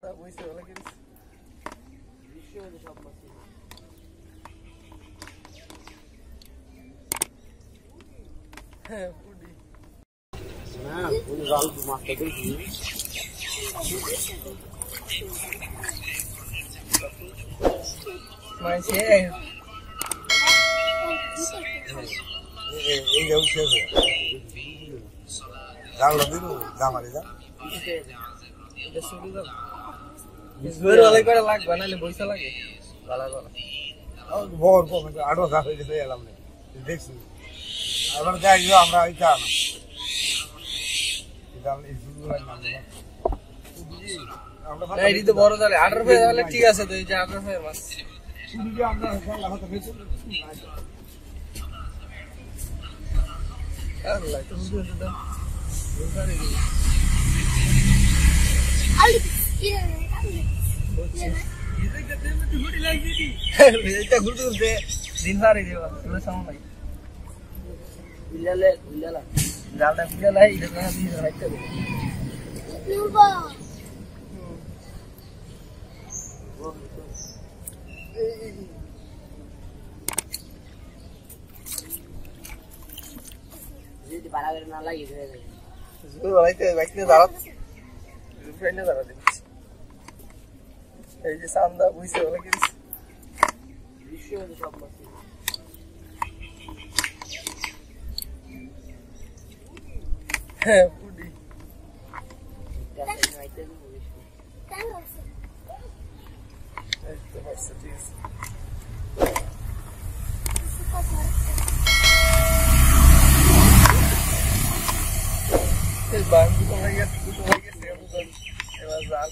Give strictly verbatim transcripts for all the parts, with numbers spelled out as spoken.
anda buise wala kiris বিশ্ব হয়ে সব মাছ হ্যাঁ পুডি না পুরো জাল মাছটা দেখি মাছে এই এই যে উঠে জাল দিলো জামারে যা এটা শুরু দাও জোর ওলাই করে লাগবে নালে পয়সা লাগে ভালো ভালো আর বড় কমে আড়ো গা হয়ে গেছে এলাম না দেখছি আবার যাই আমরা আইতা না দাম এই শুরু হয় না আমরা এই দিতে বড় জালে আঠারো ফের হলে ঠিক আছে তো এই যে আঠারো ফের মাছ শুরু যে আমরা জাল হতে হয়েছে আল্লাহ তুমি তো দাও বলতারে আলি কি রে এটা গতে মে গুটি লাগি দি এটা গুটি দে দিন সারে দেবা তোরা সামনে নাই বিলালে বিলালা জালটা বিলালা এটা না দিয়ে রাখতে হবে নুবা যদি বাড়াগরে না লাগে ধরে যায় জোর বলাইতে বাইকতে দাঁড়াত ফ্রেন্ডে দাঁড়াতে এই যে সান্দা বুইছে বলে কি বিশ্ব হয়ে সব মাছ হ্যাঁ পুডি এই তো হচ্ছে ঠিক আছে এই বাঙ্গি তো হয়ে গেছে তো হয়ে গেছে এবার জাল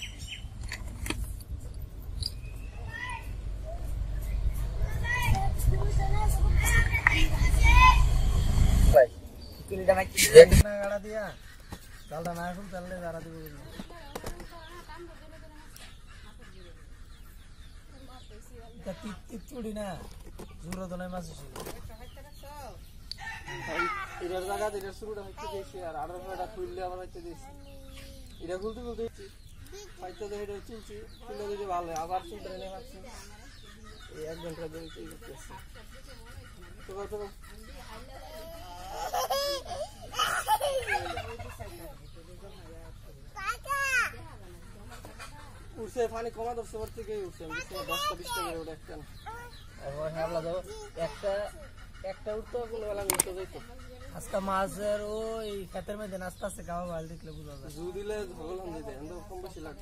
ভাই তুমি এটা নাকি দেখ না গাড়া দিয়া জালটা না এখন চাললে গাড়া দিব এটা টিপ টিপ চুড়ি না জোর তো নাই মাছ ছিল এটার জায়গা এটা শুরুটা হচ্ছে দেখছি আর আঠারো ফেটা খুললে আবার হচ্ছে দেখছি এটা খুলতে খুলতে দেখছি হয়তো তো এটা চিনছি খুললে দিতে ভালো হয় আবার চিন্তা নিয়ে পাচ্ছি এই এক ঘন্টার জন্য এই করতেছি তো কত উঠছে পানি কমা ধরছে ওর থেকেই উঠছে দশটা বিশ টাকা ওটা একটা একবার হামলা দাও একটা একটা উঠতো কোনো বেলা উঠতে যাইতো আজকে মাছের ওই ক্ষেতের মধ্যে আস্তে আস্তে গাওয়া ভাল দেখলে বুঝা যায় জু দিলে ঝগলাম দিতে কম বেশি লাগে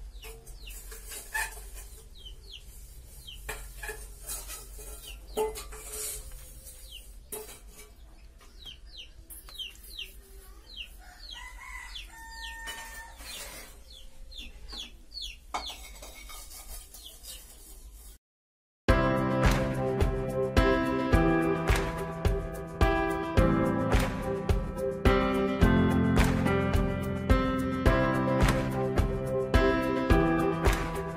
you